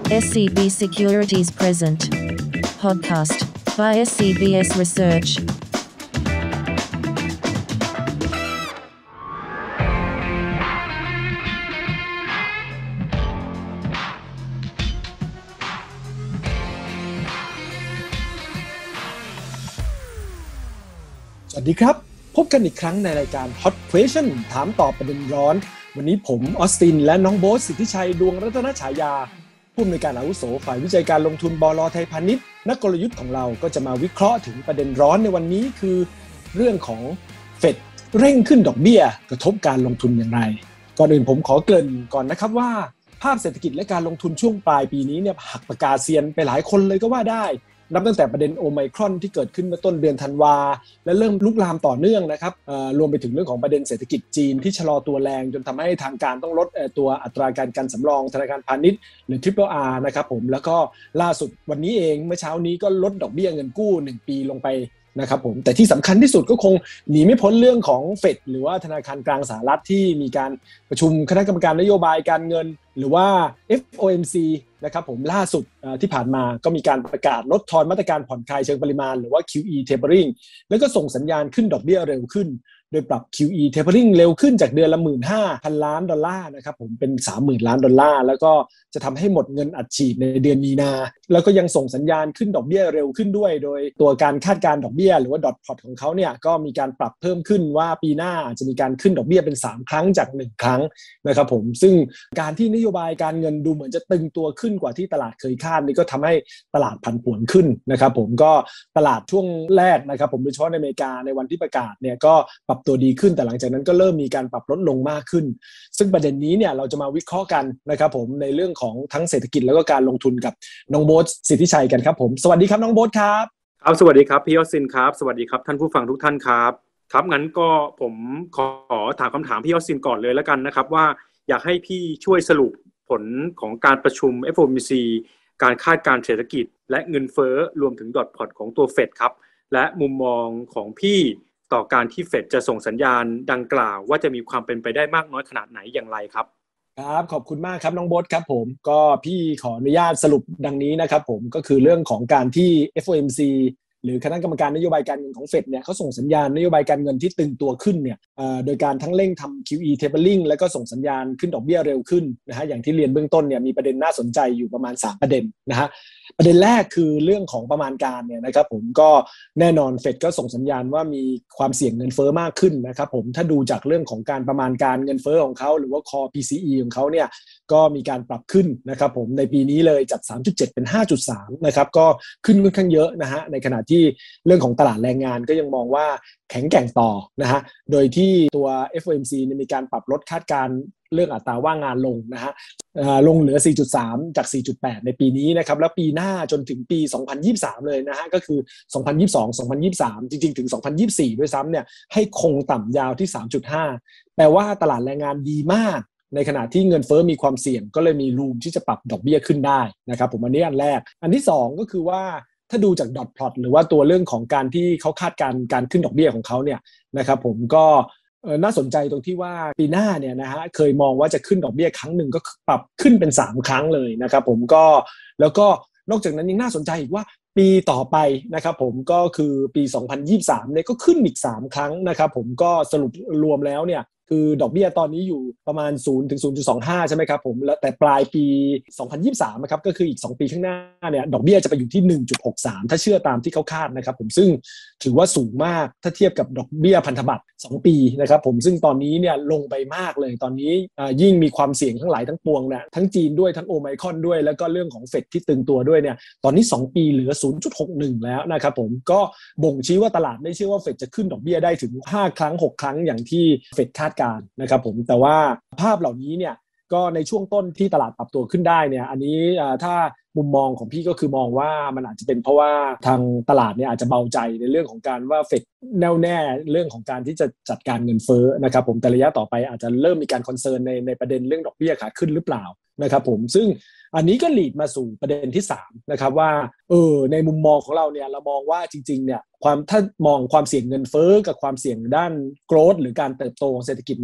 SCB Securities Present Podcast by SCBS Research สวัสดีครับพบกันอีกครั้งในรายการ Hot Question ถามตอบประเด็นร้อนวันนี้ผมออสตินและน้องโบ๊ทสิทธิชัยดวงรัตนฉายาผู้อำนวยการอาวุโสฝ่ายวิจัยการลงทุนบล.ไทยพาณิชย์นักกลยุทธ์ของเราก็จะมาวิเคราะห์ถึงประเด็นร้อนในวันนี้คือเรื่องของเฟดเร่งขึ้นดอกเบี้ยกระทบการลงทุนอย่างไรก่อนอื่นผมขอเกริ่นก่อนนะครับว่าภาพเศรษฐกิจและการลงทุนช่วงปลายปีนี้เนี่ยหักปากกาเซียนไปหลายคนเลยก็ว่าได้นับตั้งแต่ประเด็นโอไมครอนที่เกิดขึ้นเมื่อต้นเดือนธันวาและเริ่มลุกลามต่อเนื่องนะครับรวมไปถึงเรื่องของประเด็นเศรษฐกิจจีนที่ชะลอตัวแรงจนทำให้ทางการต้องลดตัวอัตราการกันสำรองธนาคารพาณิชย์หรือ RRR นะครับผมแล้วก็ล่าสุดวันนี้เองเมื่อเช้านี้ก็ลดดอกเบี้ยเงินกู้1ปีลงไปนะครับผมแต่ที่สำคัญที่สุดก็คงหนีไม่พ้นเรื่องของเฟดหรือว่าธนาคารกลางสหรัฐที่มีการประชุมคณะกรรมการนโยบายการเงินหรือว่า FOMC นะครับผมล่าสุดที่ผ่านมาก็มีการประกาศลดทอนมาตรการผ่อนคลายเชิงปริมาณหรือว่า QE tapering แล้วก็ส่งสัญญาณขึ้นดอกเบี้ยเร็วขึ้นโดยปรับ QE tapering เร็วขึ้นจากเดือนละ 15,000 ล้านดอลลาร์นะครับผมเป็น 30,000 ล้านดอลลาร์แล้วก็จะทำให้หมดเงินอัดฉีดในเดือนมีนาแล้วก็ยังส่งสัญญาณขึ้นดอกเบี้ยเร็วขึ้นด้วยโดยตัวการคาดการณ์ดอกเบี้ยหรือว่า dot plot ของเขาเนี่ยก็มีการปรับเพิ่มขึ้นว่าปีหน้าจะมีการขึ้นดอกเบี้ยเป็น3ครั้งจาก1ครั้งนะครับผมซึ่งการที่นโยบายการเงินดูเหมือนจะตึงตัวขึ้นกว่าที่ตลาดเคยคาดนี่ก็ทำให้ตลาดผันผวนขึ้นนะครับผมก็ตลาดช่วงแรกนะครับผมโดยเฉพาะในอเมริกาในวันที่ประกาศเนี่ยก็ปรับตัวดีขึ้นแต่หลังจากนั้นก็เริ่มมีการปรับลดลงมากขึ้นซึ่งประเด็นนี้เนี่ยเราจะมาวิเคราะห์กันนะครับผมในเรื่องของทั้งเศรษฐกิจแล้วก็การลงทุนกับน้องโบ๊ทสิทธิชัยกันครับผมสวัสดีครับน้องโบ๊ทครับครับสวัสดีครับพี่ยอดซินครับสวัสดีครับท่านผู้ฟังทุกท่านครับครับงั้นก็ผมขอถามคำถามพี่ยอดซินก่อนเลยแล้วกันนะครับว่าอยากให้พี่ช่วยสรุปผลของการประชุม FOMC การคาดการณ์เศรษฐกิจและเงินเฟ้อรวมถึงดอทพลอตของตัวเฟดครับและมุมมองของพี่ต่อการที่เฟดจะส่งสัญญาณดังกล่าวว่าจะมีความเป็นไปได้มากน้อยขนาดไหนอย่างไรครับครับขอบคุณมากครับน้องโบ๊ทครับผมก็พี่ขออนุญาตสรุปดังนี้นะครับผมก็คือเรื่องของการที่ FOMC หรือคณะกรรมการนโยบายการเงินของเฟดเนี่ยเขาส่งสัญญาณนโยบายการเงินที่ตึงตัวขึ้นเนี่ยโดยการทั้งเร่งทำ QE tapering แล้วก็ส่งสัญญาณขึ้นดอกเบี้ยเร็วขึ้นนะฮะอย่างที่เรียนเบื้องต้นเนี่ยมีประเด็นน่าสนใจอยู่ประมาณ3ประเด็นนะฮะประเด็นแรกคือเรื่องของประมาณการเนี่ยนะครับผมก็แน่นอนเฟดก็ส่งสัญญาณว่ามีความเสี่ยงเงินเฟ้อมากขึ้นนะครับผมถ้าดูจากเรื่องของการประมาณการเงินเฟ้อของเขาหรือว่า core PCE ของเขาเนี่ยก็มีการปรับขึ้นนะครับผมในปีนี้เลยจาก 3.7 เป็น 5.3 นะครับก็ขึ้นค่อนข้างเยอะนะฮะในขณะที่เรื่องของตลาดแรงงานก็ยังมองว่าแข็งแกร่งต่อนะฮะโดยที่ตัว FOMC มีการปรับลดคาดการณ์เรื่องอัตราว่างงานลงนะฮะลงเหลือ 4.3 จาก 4.8 ในปีนี้นะครับแล้วปีหน้าจนถึงปี 2023 เลยนะฮะก็คือ 2022 2023 จริงๆถึง 2024 ด้วยซ้ำเนี่ยให้คงต่ำยาวที่ 3.5 แปลว่าตลาดแรงงานดีมากในขณะที่เงินเฟ้อมีความเสี่ยงก็เลยมีรูมที่จะปรับดอกเบี้ยขึ้นได้นะครับผมอันนี้อันแรกอันที่2ก็คือว่าถ้าดูจาก dot plot หรือว่าตัวเรื่องของการที่เขาคาดการขึ้นดอกเบี้ยของเขาเนี่ยนะครับผมก็น่าสนใจตรงที่ว่าปีหน้าเนี่ยนะฮะเคยมองว่าจะขึ้นดอกเบี้ยครั้งหนึ่งก็ปรับขึ้นเป็น3ครั้งเลยนะครับผมก็แล้วก็นอกจากนั้นยังน่าสนใจอีกว่าปีต่อไปนะครับผมก็คือปี 2023 เนี่ยก็ขึ้นอีก3ครั้งนะครับผมก็สรุปรวมแล้วเนี่ยคือดอกเบี้ยตอนนี้อยู่ประมาณ 0 ถึง 0.25 ใช่ไหมครับผมแล้วแต่ปลายปี 2023 นะครับก็คืออีก2ปีข้างหน้าเนี่ยดอกเบี้ยจะไปอยู่ที่ 1.63 ถ้าเชื่อตามที่เขาคาดนะครับผมซึ่งถือว่าสูงมากถ้าเทียบกับดอกเบี้ยพันธบัตร2ปีนะครับผมซึ่งตอนนี้เนี่ยลงไปมากเลยตอนนี้ยิ่งมีความเสี่ยงทั้งหลายทั้งปวงเนี่ยทั้งจีนด้วยทั้งโอไมครอนด้วยแล้วก็เรื่องของเฟดที่ตึงตัวด้วยเนี่ยตอนนี้2ปีเหลือ 0.61 แล้วนะครับผมก็บ่งชี้ว่าตลาดไม่เชื่อว่าเฟดจะขึ้นดอกเบี้ยได้ถึง5ครั้ง6ครั้งอย่างที่เฟดคาดการนะครับผมแต่ว่าภาพเหล่านี้เนี่ยก็ในช่วงต้นที่ตลาดปรับตัวขึ้นได้เนี่ยอันนี้ถ้ามุมมองของพี่ก็คือมองว่ามันอาจจะเป็นเพราะว่าทางตลาดเนี่ยอาจจะเบาใจในเรื่องของการว่าเฟดแน่วแน่เรื่องของการที่จะจัดการเงินเฟ้อนะครับผมแต่ระยะต่อไปอาจจะเริ่มมีการคอนเซิร์นในประเด็นเรื่องดอกเบี้ยขาขึ้นหรือเปล่านะครับผมซึ่งอันนี้ก็ลีดมาสู่ประเด็นที่3นะครับว่าในมุมมองของเราเนี่ยเรามองว่าจริงๆเนี่ยถ้ามองความเสี่ยงเงินเฟ้อกับความเสี่ยงด้านโกรทหรือการเติบโตของเศรษฐกิจเนี่ย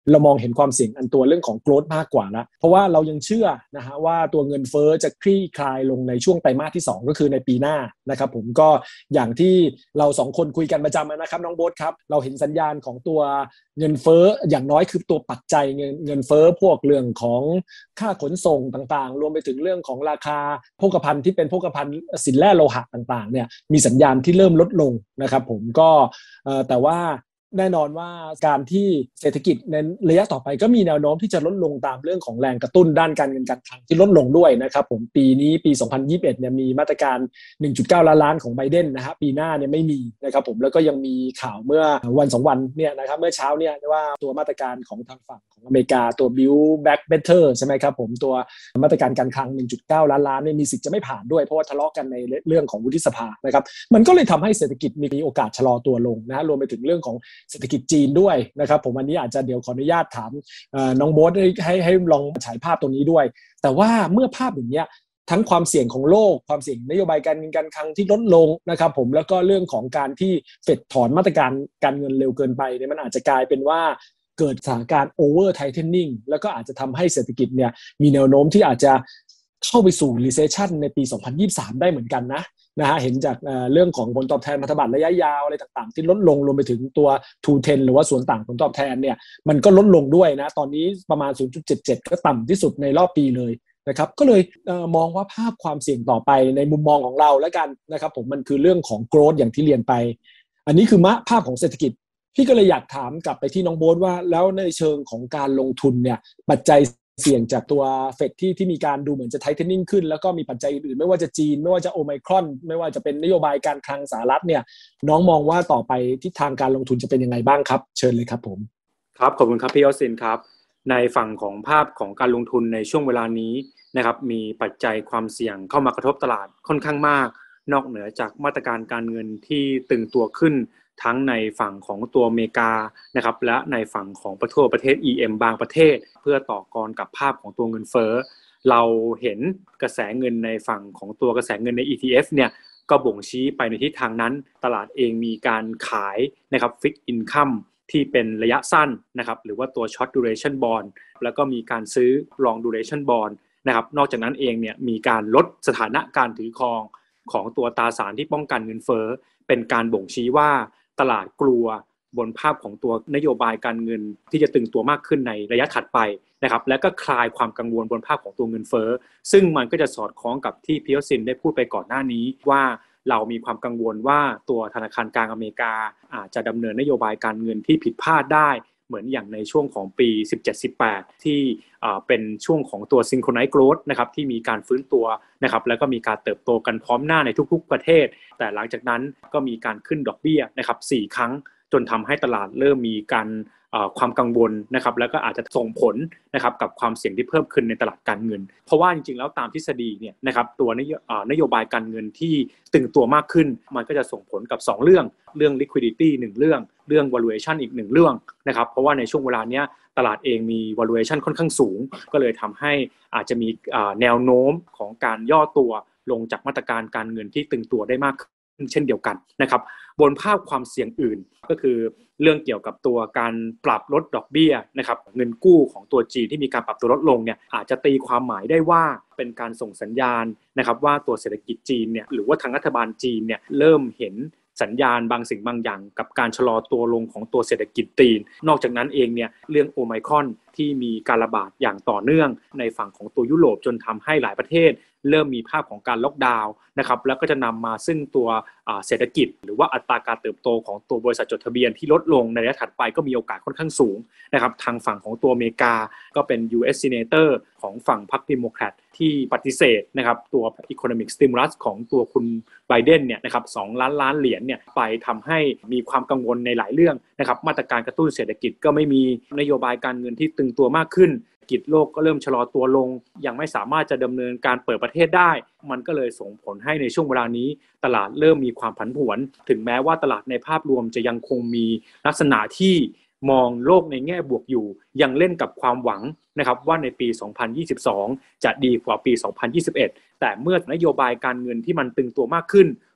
เรามองเห็นความเสี่ยงอันตัวเรื่องของ growth มากกว่าแล้วเพราะว่าเรายังเชื่อนะฮะว่าตัวเงินเฟ้อจะคลี่คลายลงในช่วงไตรมาสที่2ก็คือในปีหน้านะครับผมก็อย่างที่เรา2คนคุยกันประจำนะครับน้องโบ๊ทครับเราเห็นสัญญาณของตัวเงินเฟ้ออย่างน้อยคือตัวปัจจัยเงินเฟ้อพวกเรื่องของค่าขนส่งต่างๆรวมไปถึงเรื่องของราคาโภคภัณฑ์ที่เป็นโภคภัณฑ์สินแร่โลหะต่างๆเนี่ยมีสัญญาณที่เริ่มลดลงนะครับผมก็แต่ว่าแน่นอนว่าการที่เศรษฐกิจในระยะต่อไปก็มีแนวโน้มที่จะลดลงตามเรื่องของแรงกระตุ้นด้านการเงินการคลังที่ลดลงด้วยนะครับผมปีนี้ปี 2021 เนี่ยมีมาตรการ 1.9 ล้านของไบเดนนะฮะปีหน้าเนี่ยไม่มีนะครับผมแล้วก็ยังมีข่าวเมื่อวัน2วันเนี่ยนะครับเมื่อเช้าเนี่ยว่าตัวมาตรการของทางฝั่งของอเมริกาตัว Build Back Better ใช่ไหมครับผมตัวมาตรการการคลัง 1.9 ล้านเนี่ยมีสิทธิ์จะไม่ผ่านด้วยเพราะว่าทะเลาะกันในเรื่องของวุฒิสภานะครับมันก็เลยทำให้เศรษฐกิจมีโอกาสชะลอตัวลงนะรวมไปถึงเรื่องของเศรษฐกิจจีนด้วยนะครับผมอันนี้อาจจะเดี๋ยวขออนุญาตถามน้องโบ๊ทให้ลองฉายภาพตรงนี้ด้วยแต่ว่าเมื่อภาพอย่างเนี้ยทั้งความเสี่ยงของโลกความเสี่ยงนโยบายการเงินการคลังที่ลดลงนะครับผมแล้วก็เรื่องของการที่เฟดถอนมาตรการการเงินเร็วเกินไปเนี่ยมันอาจจะกลายเป็นว่าเกิดสถานการณ์ over tightening แล้วก็อาจจะทำให้เศรษฐกิจเนี่ยมีแนวโน้มที่อาจจะเข้าไปสู่ recession ในปี 2023 ได้เหมือนกันนะฮะเห็นจากเรื่องของผลตอบแทนพันธบัตรระยะยาวอะไรต่างๆที่ลดลงรวมไปถึงตัว 2-10 หรือว่าส่วนต่างผลตอบแทนเนี่ยมันก็ลดลงด้วยนะตอนนี้ประมาณ 0.77 ก็ต่ำที่สุดในรอบปีเลยนะครับก็เลยมองว่าภาพความเสี่ยงต่อไปในมุมมองของเราแล้วกันนะครับผมมันคือเรื่องของ growth อย่างที่เรียนไปอันนี้คือภาพของเศรษฐกิจพี่ก็เลยอยากถามกลับไปที่น้องโบ๊ทว่าแล้วในเชิงของการลงทุนเนี่ยปัจจัยเสี่ยงจากตัวเฟดที่มีการดูเหมือนจะไทเทนนิ่งขึ้นแล้วก็มีปัจจัยอื่นๆไม่ว่าจะจีนไม่ว่าจะโอไมครอนไม่ว่าจะเป็นนโยบายการคลังสหรัฐเนี่ยน้องมองว่าต่อไปทิศทางการลงทุนจะเป็นยังไงบ้างครับเชิญเลยครับผมครับขอบคุณครับพี่ออสซินครับในฝั่งของภาพของการลงทุนในช่วงเวลานี้นะครับมีปัจจัยความเสี่ยงเข้ามากระทบตลาดค่อนข้างมากนอกเหนือจากมาตรการการเงินที่ตึงตัวขึ้นทั้งในฝั่งของตัวอเมริกานะครับและในฝั่งของประเทศ EM บางประเทศเพื่อต่อกรกับภาพของตัวเงินเฟ้อเราเห็นกระแสเงินในฝั่งของตัวกระแสเงินใน ETF เนี่ยก็บ่งชี้ไปในทิศทางนั้นตลาดเองมีการขายนะครับ Fixed Income ที่เป็นระยะสั้นนะครับหรือว่าตัว Short Duration Bond แล้วก็มีการซื้อ Long Duration Bond นะครับนอกจากนั้นเองเนี่ยมีการลดสถานะการถือครองของตัวตราสารที่ป้องกันเงินเฟ้อเป็นการบ่งชี้ว่าตลาดกลัวบนภาพของตัวนโยบายการเงินที่จะตึงตัวมากขึ้นในระยะถัดไปนะครับและก็คลายความกังวลบนภาพของตัวเงินเฟ้อซึ่งมันก็จะสอดคล้องกับที่พี่ออสซินได้พูดไปก่อนหน้านี้ว่าเรามีความกังวลว่าตัวธนาคารกลางอเมริกาอาจจะดำเนินนโยบายการเงินที่ผิดพลาดได้เหมือนอย่างในช่วงของปี 17-18 ที่เป็นช่วงของตัว Synchronized Growth นะครับที่มีการฟื้นตัวนะครับแล้วก็มีการเติบโตกันพร้อมหน้าในทุกๆประเทศแต่หลังจากนั้นก็มีการขึ้นดอกเบี้ยนะครับ4 ครั้งจนทำให้ตลาดเริ่มมีการความกังวลนะครับแล้วก็อาจจะส่งผลนะครับกับความเสี่ยงที่เพิ่มขึ้นในตลาดการเงินเพราะว่าจริงๆแล้วตามทฤษฎีเนี่ยนะครับตัวนโยบายการเงินที่ตึงตัวมากขึ้นมันก็จะส่งผลกับ2เรื่อง liquidity 1เรื่อง valuation อีก1เรื่องนะครับเพราะว่าในช่วงเวลาเนี้ยตลาดเองมี valuation ค่อนข้างสูงก็เลยทำให้อาจจะมีแนวโน้มของการย่อตัวลงจากมาตรการการเงินที่ตึงตัวได้มากขึ้นเช่นเดียวกันนะครับบนภาพความเสี่ยงอื่นก็คือเรื่องเกี่ยวกับตัวการปรับลดดอกเบี้ยนะครับเงินกู้ของตัวจีนที่มีการปรับตัวลดลงเนี่ยอาจจะตีความหมายได้ว่าเป็นการส่งสัญญาณนะครับว่าตัวเศรษฐกิจจีนเนี่ยหรือว่าทางรัฐบาลจีนเนี่ยเริ่มเห็นสัญญาณบางสิ่งบางอย่างกับการชะลอตัวลงของตัวเศรษฐกิจจีนนอกจากนั้นเองเนี่ยเรื่องโอไมครอนที่มีการระบาดอย่างต่อเนื่องในฝั่งของตัวยุโรปจนทำให้หลายประเทศเริ่มมีภาพของการล็อกดาวน์นะครับแล้วก็จะนำมาซึ่งตัวเศรษฐกิจหรือว่าอัตราการเติบโตของตัวบริษัทจดทะเบียนที่ลดลงในระยะถัดไปก็มีโอกาสค่อนข้างสูงนะครับทางฝั่งของตัวอเมริกาก็เป็น US Senator ของฝั่งพรรคเดโมแครตที่ปฏิเสธนะครับตัว Economic Stimulus ของตัวคุณไบเดนเนี่ยนะครับ2 ล้านเหรียญเนี่ยไปทำให้มีความกังวลในหลายเรื่องนะครับมาตรการกระตุ้นเศรษฐกิจก็ไม่มีนโยบายการเงินที่ตึงตัวมากขึ้นกิจโลกก็เริ่มชะลอตัวลงยังไม่สามารถจะดำเนินการเปิดประเทศได้มันก็เลยส่งผลให้ในช่วงเวลานี้ตลาดเริ่มมีความผันผวนถึงแม้ว่าตลาดในภาพรวมจะยังคงมีลักษณะที่มองโลกในแง่บวกอยู่ยังเล่นกับความหวังนะครับว่าในปี 2022 จะดีกว่าปี 2021 แต่เมื่อนโยบายการเงินที่มันตึงตัวมากขึ้น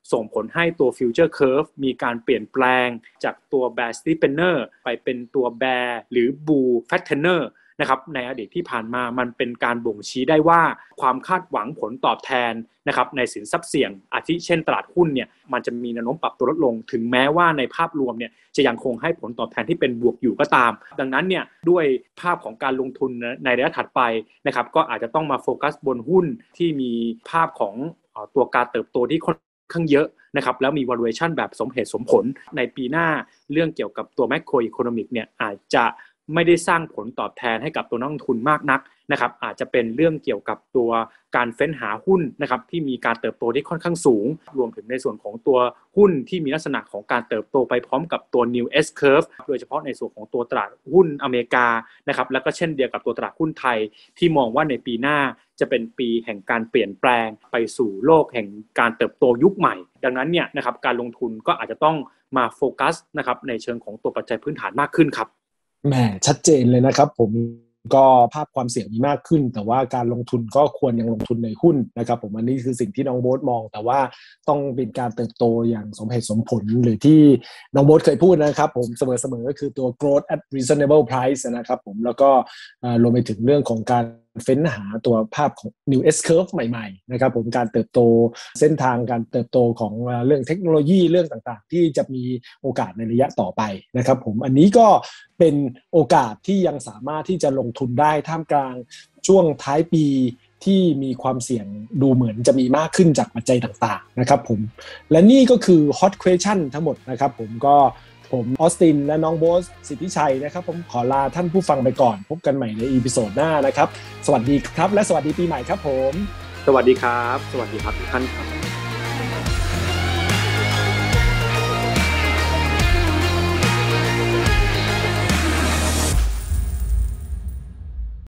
ส่งผลให้ตัว future curve มีการเปลี่ยนแปลงจากตัว bear steepener ไปเป็นตัว bear หรือ bull flattener นะครับในอดีตที่ผ่านมามันเป็นการบ่งชี้ได้ว่าความคาดหวังผลตอบแทนนะครับในสินทรัพย์เสี่ยงอาทิเช่นตลาดหุ้นเนี่ยมันจะมีแนวโน้มปรับตัวลดลงถึงแม้ว่าในภาพรวมเนี่ยจะยังคงให้ผลตอบแทนที่เป็นบวกอยู่ก็ตามดังนั้นเนี่ยด้วยภาพของการลงทุนในระยะถัดไปนะครับก็อาจจะต้องมาโฟกัสบนหุ้นที่มีภาพของตัวการเติบโตที่ค่อนข้างเยอะนะครับแล้วมี valuation แบบสมเหตุสมผลในปีหน้าเรื่องเกี่ยวกับตัว macro economic เนี่ยอาจจะไม่ได้สร้างผลตอบแทนให้กับตัวนักลงทุนมากนักนะครับอาจจะเป็นเรื่องเกี่ยวกับตัวการเฟ้นหาหุ้นนะครับที่มีการเติบโตที่ค่อนข้างสูงรวมถึงในส่วนของตัวหุ้นที่มีลักษณะของการเติบโตไปพร้อมกับตัว new S curve โดยเฉพาะในส่วนของตัวตลาดหุ้นอเมริกานะครับแล้วก็เช่นเดียวกับตัวตลาดหุ้นไทยที่มองว่าในปีหน้าจะเป็นปีแห่งการเปลี่ยนแปลงไปสู่โลกแห่งการเติบโตยุคใหม่ดังนั้นเนี่ยนะครับการลงทุนก็อาจจะต้องมาโฟกัสนะครับในเชิงของตัวปัจจัยพื้นฐานมากขึ้นครับแหมชัดเจนเลยนะครับผมก็ภาพความเสี่ยงมีมากขึ้นแต่ว่าการลงทุนก็ควรยังลงทุนในหุ้นนะครับผมอันนี้คือสิ่งที่น้องโบ๊ทมองแต่ว่าต้องเป็นการเติบโตอย่างสมเหตุสมผลหรือที่น้องโบ๊ทเคยพูดนะครับผมเสมอๆก็คือตัว growth at reasonable price นะครับผมแล้วก็รวมไปถึงเรื่องของการเฟ้นหาตัวภาพของ new S curve ใหม่ๆนะครับผมการเติบโตเส้นทางการเติบโตของเรื่องเทคโนโลยีเรื่องต่างๆที่จะมีโอกาสในระยะต่อไปนะครับผมอันนี้ก็เป็นโอกาสที่ยังสามารถที่จะลงทุนได้ท่ามกลางช่วงท้ายปีที่มีความเสี่ยงดูเหมือนจะมีมากขึ้นจากปัจจัยต่างๆนะครับผมและนี่ก็คือ hot question ทั้งหมดนะครับผมออสตินและน้องโบ๊ทสิทธิชัยนะครับผมขอลาท่านผู้ฟังไปก่อนพบกันใหม่ในอีพิโซดหน้านะครับสวัสดีครับและสวัสดีปีใหม่ครับผมสวัสดีครับสวัสดีครับทุกท่านครับ